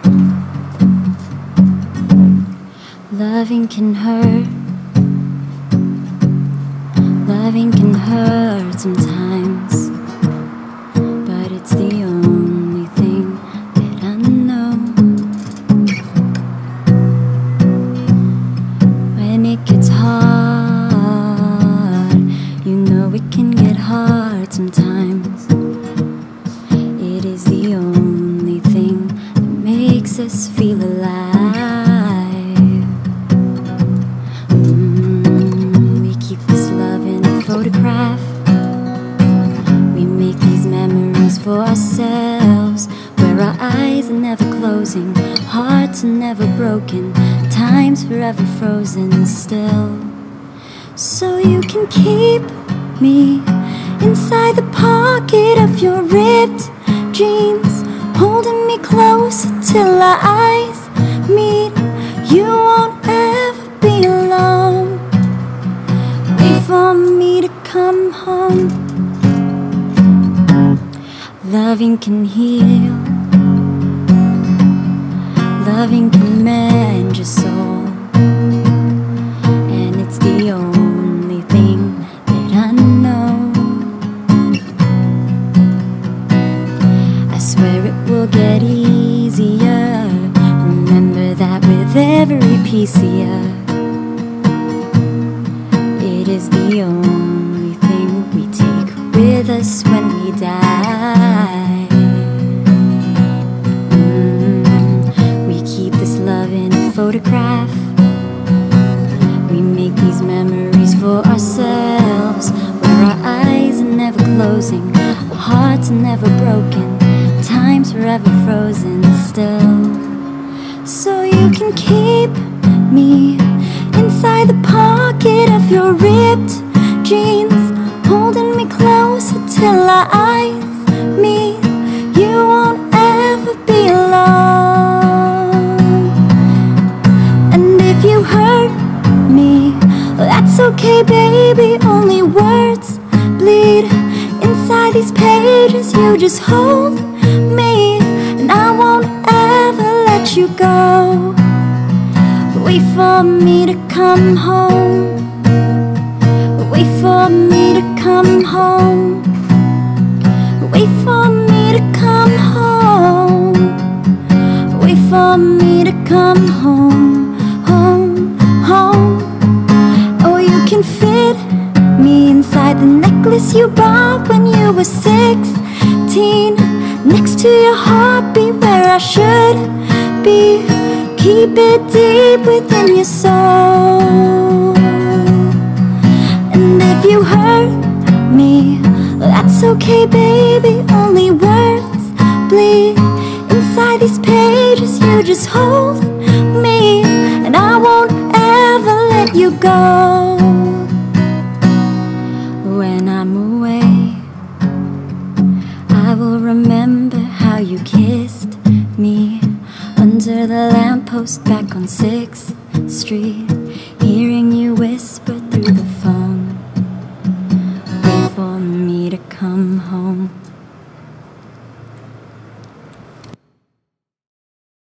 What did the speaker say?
Loving can hurt. Loving can hurt sometimes, but it's the only thing that I know. When it gets hard, you know it can get hard sometimes. It is the only thing that makes us feel alive. We keep this love in a photograph. We make these memories for ourselves, where our eyes are never closing, hearts are never broken, time's forever frozen still. So you can keep me inside the pocket of your ripped jeans, holding me closer till our eyes meet. You won't ever be alone. Wait for me to come home. Loving can heal. Loving can mend your soul, and it's the only thing that I know. I swear it will get easier. Remember that with every piece of you, it is the only thing we take with us when we die. We keep this love in a photograph. We make these memories for ourselves, where our eyes are never closing, our hearts are never broken, time's forever frozen still. So you can keep me inside the pocket of your ripped jeans, holding me closer till our eyes meet. You won't ever be alone. And if you hurt me, well, that's okay, baby. Only words bleed inside these pages. You just hold me, and I won't ever let you go. Wait for me to come home. Wait for me to come home. Wait for me to come home. Wait for me to come home, home, home. Oh, you can fit me inside the necklace you bought when you were 16, next to your heartbeat where I should be. Keep it deep within your soul. And if you hurt me, well, that's okay, baby. Only words bleed inside these pages. You just hold me, and I won't ever let you go. When I'm away, I will remember how you kissed me under the lamppost back on 6th Street.